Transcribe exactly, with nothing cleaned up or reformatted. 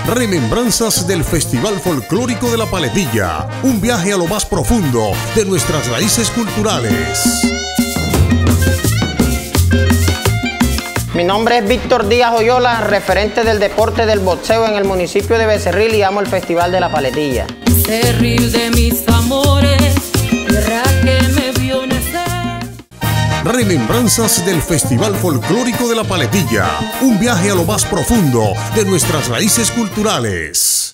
Remembranzas del Festival Folclórico de la Paletilla, un viaje a lo más profundo de nuestras raíces culturales. Mi nombre es Víctor Díaz Oyola, referente del deporte del boxeo en el municipio de Becerril, y amo el Festival de la Paletilla. Becerril de mis amores, tierra que me vio nacer. Remembranzas del Festival Folclórico de la Paletilla, un viaje a lo más profundo de nuestras raíces culturales.